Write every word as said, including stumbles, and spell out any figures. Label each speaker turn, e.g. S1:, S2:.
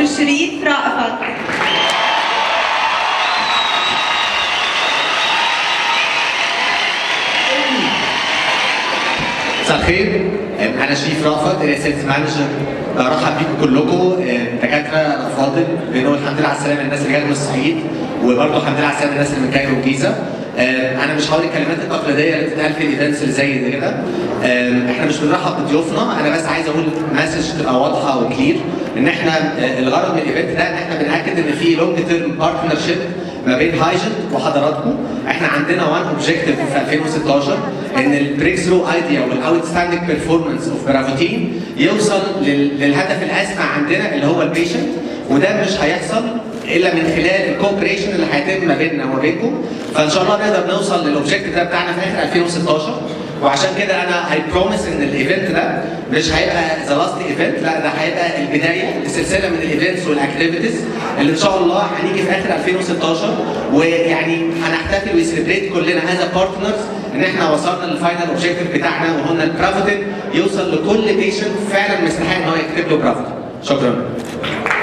S1: شريف رأفت.
S2: مساء الخير، انا شريف رأفت سيلز مانجر. برحب بيكم كلكم دكاتره افاضل، بنقول الحمد لله على السلامه للناس اللي جايه من الصعيد، وبرضه الحمد لله على السلامه للناس اللي من كايرو والجيزه. انا مش هقول الكلمات التقليديه اللي بتتقال في الايفنتس اللي زي كده. احنا مش بنرحب بضيوفنا، انا بس عايز اقول مسج تبقى واضحه وكلير ان احنا الغرض من الايفنت ده ان احنا بناكد ان في لونج تيرم بارتنرشيب ما بين هايجنت وحضراتكم. احنا عندنا وان اوبجيكتيف في ألفين وستاشر ان البريك ثرو ايديا والاوت ستاندنج بيرفورمانس اوف برافوتين يوصل للهدف الاسمى عندنا اللي هو البيشنت، وده مش هيحصل الا من خلال الكوبريشن اللي هيتم ما بيننا وما بينكم. فان شاء الله نقدر نوصل للاوبجيكتيف ده بتاعنا في اخر ألفين وستاشر، وعشان كده انا هاي بروميس ان الايفنت ده مش هيبقى ذا لاست ايفنت، لا ده هيبقى البدايه لسلسله من الايفنتس والاكتيفيتيز اللي ان شاء الله هنيجي في اخر ألفين وستاشر، ويعني هنحتفل ويسليبريت كلنا از بارتنرز ان احنا وصلنا للفاينل اوبجيكتيف بتاعنا، وهو البرافوتين يوصل لكل بيشنت فعلا مستحق ان هو يكتب له برافوتين. شكرا.